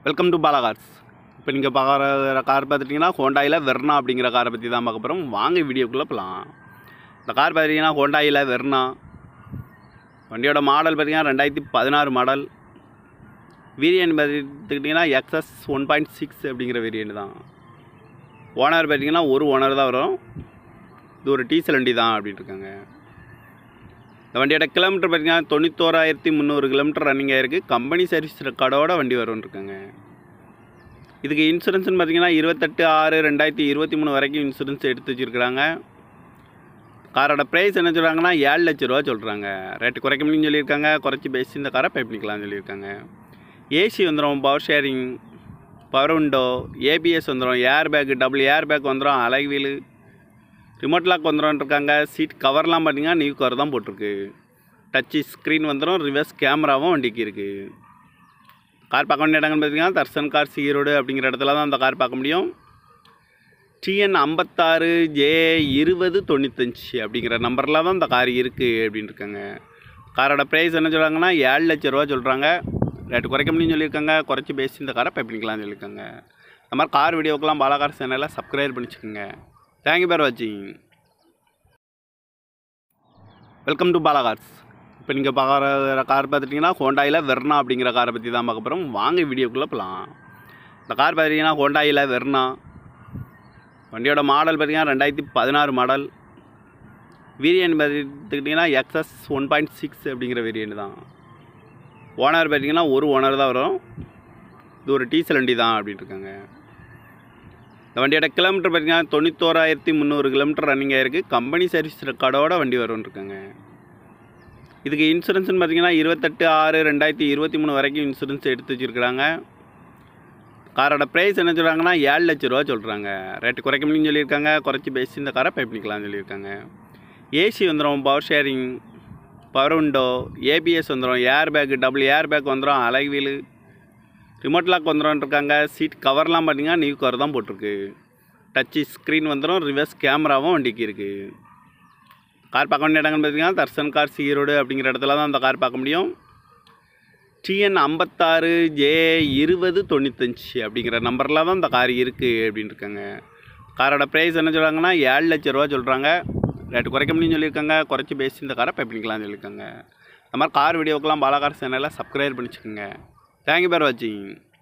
Welcome to Bala cars. இப்போ நீங்கள் பார்க்குற கார் பார்த்துட்டிங்கன்னா ஹோண்டாயில் வெர்னா அப்படிங்கிற காரை பற்றி தான் பார்க்க போகிறோம். வாங்க வீடியோக்குள்ளே போகலாம். இந்த கார் பார்த்துட்டிங்கன்னா ஹோண்டாயில் வெர்னா. வண்டியோட மாடல் பார்த்திங்கன்னா 2016 மாடல். வேரியன்ட் பார்த்துக்கிட்டிங்கன்னா எக்ஸ்எஸ் 1.6 அப்படிங்கிற வேரியன்ட் தான். ஓனர் பார்த்திங்கன்னா ஒரு ஓனர் தான் வரும். இது ஒரு டீசல் வண்டி தான் அப்படின்ட்டு இருக்காங்க. இந்த வண்டியோட கிலோமீட்டர் பார்த்திங்கன்னா 91,300 கிலோமீட்டர் ரன்னிங் ஆகிருக்கு. கம்பெனி சர்வீஸ் ரெக்கார்டோட வண்டி வரும்னு இருக்காங்க. இதுக்கு இன்சூரன்ஸ்னு பார்த்திங்கன்னா 28/6/2023 வரைக்கும் இன்சூரன்ஸ் எடுத்து வச்சுருக்குறாங்க. காரோட ப்ரைஸ் என்ன சொல்கிறாங்கன்னா 7 லட்ச ரூபா சொல்கிறாங்க. ரேட்டு குறைக்க முடியும்னு சொல்லியிருக்காங்க. குறைச்சி பேசி இந்த காரை பை பண்ணிக்கலாம்னு சொல்லியிருக்காங்க. ஏசி வந்துடும், power steering, power window, ABS வந்துடும், air bag, double air bag வந்துடும், அலை வீலு, ரிமோட் லாக் வந்துடும் இருக்காங்க. சீட் கவர்லாம் பார்த்திங்கன்னா நியூ கவர் தான் போட்டிருக்கு. டச்சு ஸ்க்ரீன் வந்துடும், ரிவர்ஸ் கேமராவும் வண்டிக்கு இருக்குது. கார் பார்க்க வேண்டிய இடங்கள்னு பார்த்திங்கன்னா தர்சன் கார்ஸ் ஈரோடு அப்படிங்கிற இடத்துல தான் அந்த கார் பார்க்க முடியும். TN 56J2095 அப்படிங்கிற நம்பரில் தான் இந்த கார் இருக்குது அப்படின்னு இருக்காங்க. காரோட ப்ரைஸ் என்ன சொல்கிறாங்கன்னா 7 லட்ச ரூபா சொல்கிறாங்க. ரேட்டு குறைக்க முடியும்னு சொல்லியிருக்காங்க. குறைச்சி பேசி இந்த காரை பை பண்ணிக்கலாம்னு சொல்லியிருக்காங்க. இந்த மாதிரி கார் வீடியோக்கெல்லாம் பாலா கார் சேனலை சப்ஸ்கிரைப் பண்ணிச்சுக்கோங்க. தேங்க்யூ ஃபார் வாட்சிங். Welcome to Bala cars. இப்போ நீங்கள் பார்க்குற கார் பார்த்துட்டிங்கன்னா ஹோண்டாயில் வெர்னா அப்படிங்கிற காரை பற்றி தான் பார்க்க போகிறோம். வாங்க வீடியோக்குள்ளே போகலாம். இந்த கார் பார்த்திங்கன்னா ஹோண்டாயில் வெர்னா. வண்டியோட மாடல் பார்த்திங்கன்னா 2016 மாடல். வேரியன்ட் பார்த்துக்கிட்டிங்கன்னா எக்ஸ்எஸ் 1.6 அப்படிங்கிற வேரியன்ட் தான். ஓனர் பார்த்திங்கன்னா ஒரு ஓனர் தான் வரும். இது ஒரு டீசல் வண்டி தான் அப்படின்ட்டு இருக்காங்க. இந்த வண்டியோட கிலோமீட்டர் பார்த்திங்கன்னா 91,300 கிலோமீட்டர் ரன்னிங் ஆகிருக்கு. கம்பெனி சர்வீஸ் ரெக்கார்டோட வண்டி வரும்னு இருக்காங்க. இதுக்கு இன்சூரன்ஸ்னு பார்த்திங்கன்னா 28/6/2023 வரைக்கும் இன்சூரன்ஸ் எடுத்து வச்சுருக்குறாங்க. காரோட ப்ரைஸ் என்ன சொல்கிறாங்கன்னா 7 லட்ச ரூபா சொல்கிறாங்க. ரேட்டு குறைக்க முடியும்னு சொல்லியிருக்காங்க. குறைச்சி பேசி இந்த காரை பை பண்ணிக்கலாம்னு சொல்லியிருக்காங்க. ஏசி வந்துடும், power steering, power window, ABS வந்துடும், air bag, double air bag வந்துடும், அலை வீலு, ரிமோட் லாக் வந்துடும் இருக்காங்க. சீட் கவர்லாம் பார்த்திங்கன்னா நியூ கவர் தான் போட்டிருக்கு. டச்சு ஸ்க்ரீன் வந்துடும், ரிவர்ஸ் கேமராவும் வண்டிக்கு இருக்குது. கார் பார்க்க வேண்டிய இடங்கள்னு பார்த்திங்கன்னா தர்சன் கார்ஸ் ஈரோடு அப்படிங்கிற இடத்துல தான் அந்த கார் பார்க்க முடியும். TN 56J2095 அப்படிங்கிற நம்பரில் தான் இந்த கார் இருக்குது அப்படின்னு இருக்காங்க. காரோட ப்ரைஸ் என்ன சொல்கிறாங்கன்னா 7 லட்ச ரூபா சொல்கிறாங்க. ரேட்டு குறைக்க முடியும்னு சொல்லியிருக்காங்க. குறைச்சி பேசி இந்த காரை பை பண்ணிக்கலாம்னு சொல்லியிருக்காங்க. இந்த மாதிரி கார் வீடியோக்கெல்லாம் பாலா கார் சேனலை சப்ஸ்கிரைப் பண்ணிச்சுக்கோங்க. தேங்க்யூ ஃபார் வாட்சிங்.